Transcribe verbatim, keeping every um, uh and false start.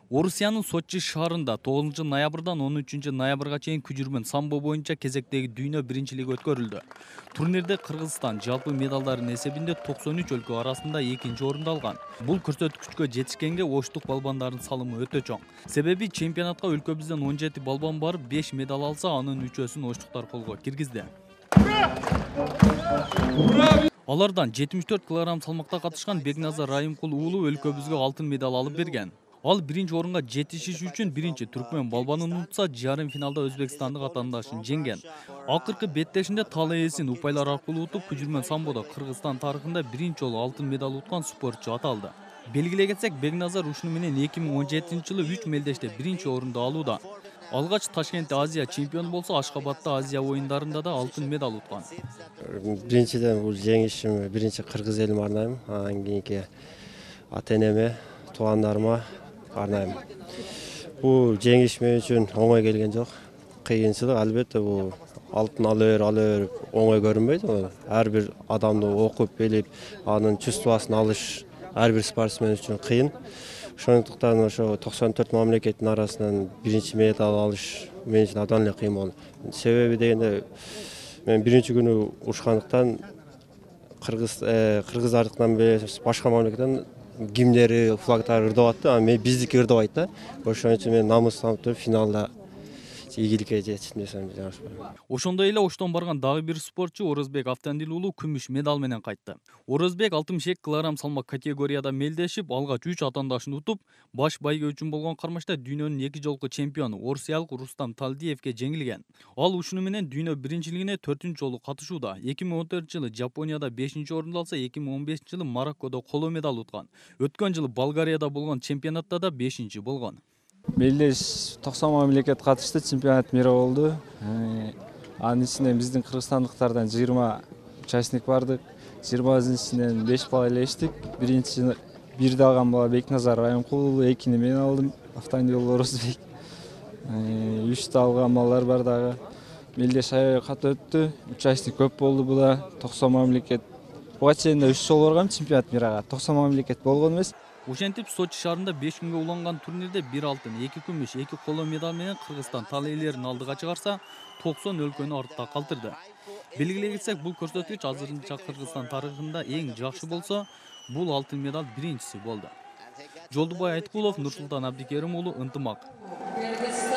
Орусиянын Сочи шаарында тогузунчу ноябрдан он үчүнчү ноябрга чейин күжүрмөн самбо боюнча кезектеги дүйнө биринчилиги өткөрүлдү. Турнирде Кыргызстан жалпы медалдардын эсебинде токсон үч өлкө арасында экинчи орунду алган. Бул көрсөткүчкө жетишкенге оштук балбандардын салымы өтө чоң. Себеби чемпионатка өлкөбүздөн он жети балбан барып беш медаль алса, анын үчөөсүн оштуктар колго киргизди. Алардан жетимиш төрт килограмм салмакта катышкан Бекназар Райымкул уулу өлкөбүзгө алтын медаль алып берген. Ал биринчи орунга жетишиш үчүн биринчи түркмөн балбанын унутса, жарым финалда өзбекстандык атаандашын жеңген. Акыркы беттешинде тал ээсин упайлар аркылуу утуп, күжүрмөн самбодо Кыргызстан тарыхында биринчи жолу алтын медаль уткан спортчу аталды. Белгилей кетсек, Бекназар ушуну менен эки миң он жетинчи жылы үч мелдеште биринчи орунду алууда. Алгач Ташкентте Азия чемпиону болсо, Ашкабадта Азия оюндарында да алтын медаль уткан. Биринчиден бул жеңишим биринчи кыргыз элиме арнайм, анан кийинки ата энеме, туугандарыма арнайм. Бул жеңиш мен үчүн оңой келген жок. Кыйынчылык албетте бул алтын ала бер, ала бер оңой көрүнбөйт. Ар бир адамды окуп билип, анын чувствосын алыш ар бир спортсмен үчүн кыйын. Ошондуктан ошо токсон төрт мамлекеттин арасынан биринчи медаль алыш мен үчүн абдан эле кыйын болду. Себеби дегенде мен биринчи күнү урушкандыктан кыргыз кыргыздардыкынан эмес, башка мамлекеттен гимндери, флагтары ырдап атты, а мен биздики ырдабайт да. Ошон үчүн мен намыстанып туруп финалда ийгиликке жетиштим десем жаңылышпайм. Ошондой эле оштон барган дагы бир спортчу Орозбек Автандил уулу күмүш медаль менен кайтты. Орозбек алтымыш эки килограмм салмак категорияда мелдешип, алгач үч атаандашын утуп, баш байге үчүн болгон кармашта дүйнөнүн эки жолку чемпиону орусиялык Рустам Талдиевке жеңилген. Ал ушуну менен дүйнө биринчилигине төртүнчү жолу катышууда. эки миң он төртүнчү жылы Жапонияда бешинчи орунду алса, эки миң он бешинчи жылы Мароккодо коло медаль уткан. Өткөн жылы Болгарияда болгон чемпионатта да бешинчи болгон. Мелдеш токсон мамлекет катышты, чемпионат мира болду. Анын ичинен биздин кыргызстандыктардан жыйырма участник бардык. жыйырманын ичинен беш бала илештик. Биринчи бирди алган бала Бекназар Райымкул, экини мен алдым, Автандил Орозбек. Үчтү алган балдар бар дагы. Мелдеш аябай катуу өттү. Участник көп болду була. токсон мамлекет. Буга чейин үч жолу баргам чемпионат мирага. токсон мамлекет болгон эмес. Ошентип Сочи шаарында беш күнгө уланган турнирде бир алтын, эки күмүш, эки коло медаль менен Кыргызстан тал ээлерин алдыга чыгарса, токсон өлкөнү артта калтырды. Белгилей кетсек, бул көрсөткүч азырынча Кыргызстан тарыхында эң жакшы болсо, бул алтын медаль биринчиси болду. Жолдубай Айткулов, Нурсултан Абдикерим уулу, Ынтымак.